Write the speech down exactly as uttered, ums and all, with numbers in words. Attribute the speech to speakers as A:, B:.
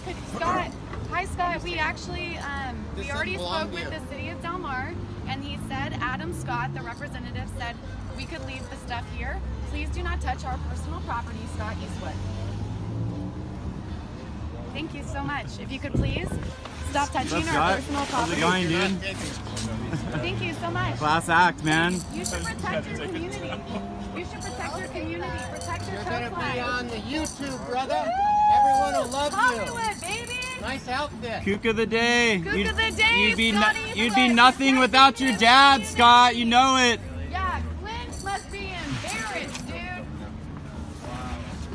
A: could, Scott, hi Scott, we actually, um, we already spoke with the city of Del Mar, and he said, Adam Scott, the representative, said we could leave the stuff here. Please do not touch our personal property, Scott Eastwood. Thank you so much. If you could please stop touching
B: Let's
A: our
B: go.
A: personal
B: How's
A: property.
B: it going, dude?
A: Thank you so much.
B: Class act, man.
A: You should protect your community. You should protect your community. Protect your
C: You're
A: coastline.
C: gonna be on the YouTube, brother. Everyone will love you.
A: Hollywood, baby.
C: Nice outfit.
B: Kook of the day.
A: Kook
B: you'd,
A: of the day,
B: You'd be,
A: Scott
B: no,
A: Eastwood.
B: you'd be nothing without your dad, Scott. You know it.